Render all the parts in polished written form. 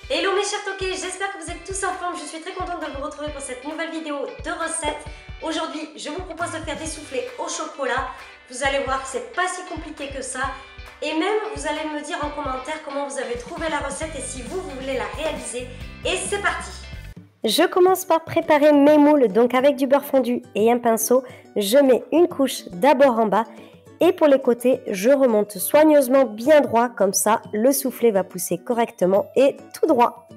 Hello mes chers toqués, j'espère que vous êtes tous en forme. Je suis très contente de vous retrouver pour cette nouvelle vidéo de recette. Aujourd'hui, je vous propose de faire des soufflés au chocolat. Vous allez voir que c'est pas si compliqué que ça. Et même, vous allez me dire en commentaire comment vous avez trouvé la recette et si vous voulez la réaliser. Et c'est parti! Je commence par préparer mes moules, donc avec du beurre fondu et un pinceau. Je mets une couche d'abord en bas. Et pour les côtés, je remonte soigneusement bien droit, comme ça le soufflé va pousser correctement et tout droit.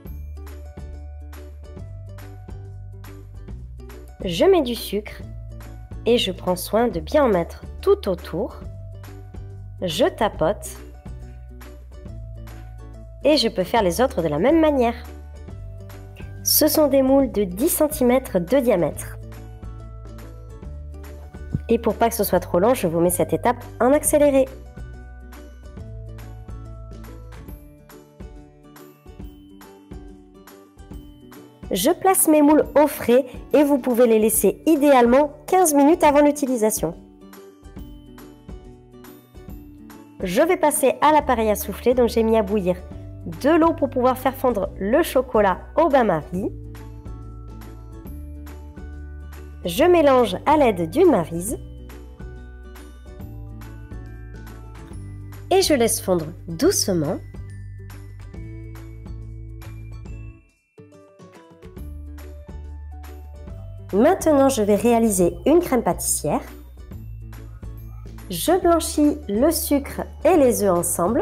Je mets du sucre et je prends soin de bien en mettre tout autour. Je tapote et je peux faire les autres de la même manière. Ce sont des moules de 10 cm de diamètre. Et pour pas que ce soit trop long, je vous mets cette étape en accéléré. Je place mes moules au frais et vous pouvez les laisser idéalement 15 minutes avant l'utilisation. Je vais passer à l'appareil à souffler, donc j'ai mis à bouillir de l'eau pour pouvoir faire fondre le chocolat au bain-marie. Je mélange à l'aide d'une maryse et je laisse fondre doucement. Maintenant, je vais réaliser une crème pâtissière. Je blanchis le sucre et les œufs ensemble.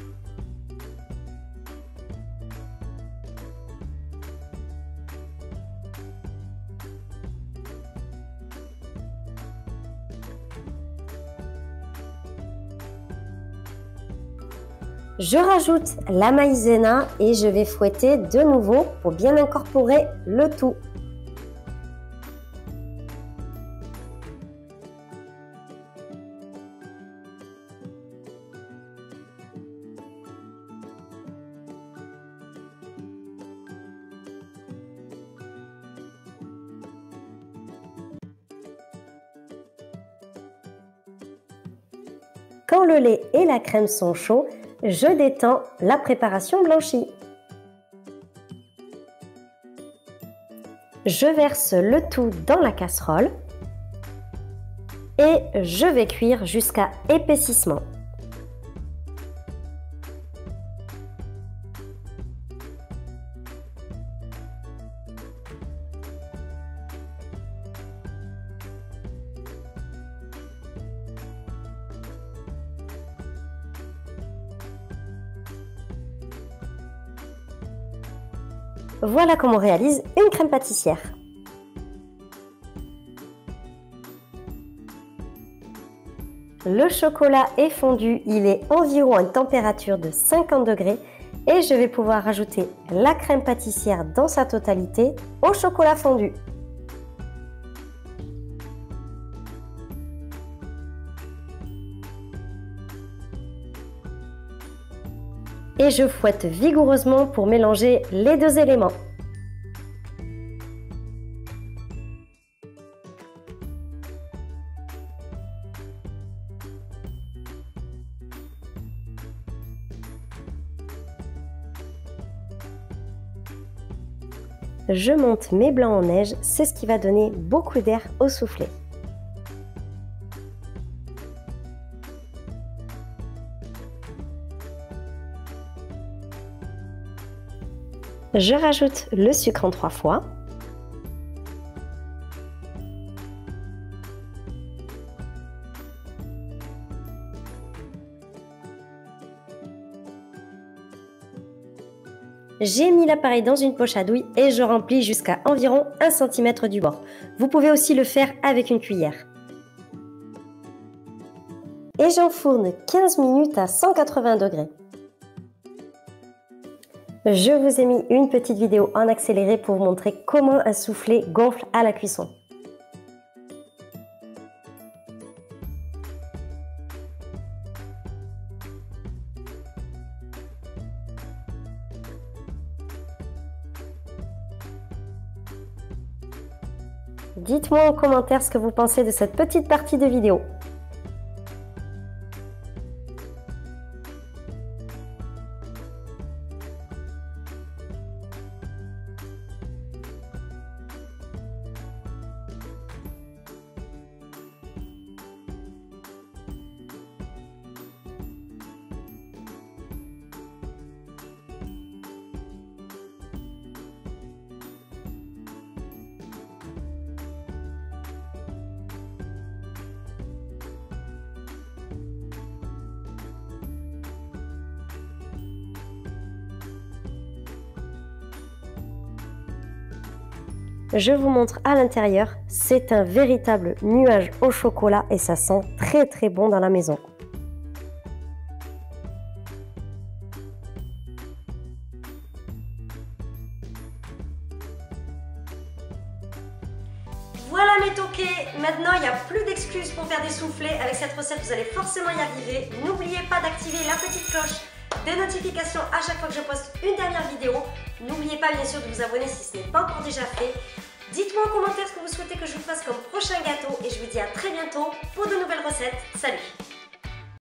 Je rajoute la maïzena et je vais fouetter de nouveau pour bien incorporer le tout. Quand le lait et la crème sont chauds, je détends la préparation blanchie. Je verse le tout dans la casserole et je vais cuire jusqu'à épaississement. Voilà comment on réalise une crème pâtissière. Le chocolat est fondu, il est environ à une température de 50 degrés et je vais pouvoir rajouter la crème pâtissière dans sa totalité au chocolat fondu. Et je fouette vigoureusement pour mélanger les deux éléments. Je monte mes blancs en neige, c'est ce qui va donner beaucoup d'air au soufflé. Je rajoute le sucre en 3 fois. J'ai mis l'appareil dans une poche à douille et je remplis jusqu'à environ 1 cm du bord. Vous pouvez aussi le faire avec une cuillère. Et j'enfourne 15 minutes à 180 degrés. Je vous ai mis une petite vidéo en accéléré pour vous montrer comment un soufflé gonfle à la cuisson. Dites-moi en commentaire ce que vous pensez de cette petite partie de vidéo. Je vous montre à l'intérieur, c'est un véritable nuage au chocolat et ça sent très très bon dans la maison. Voilà mes toqués, maintenant il n'y a plus d'excuses pour faire des soufflés. Avec cette recette, vous allez forcément y arriver. N'oubliez pas d'activer la petite cloche des notifications à chaque fois que je poste une dernière vidéo. N'oubliez pas bien sûr de vous abonner si ce n'est pas encore déjà fait. Dites-moi en commentaire ce que vous souhaitez que je vous fasse comme prochain gâteau et je vous dis à très bientôt pour de nouvelles recettes. Salut!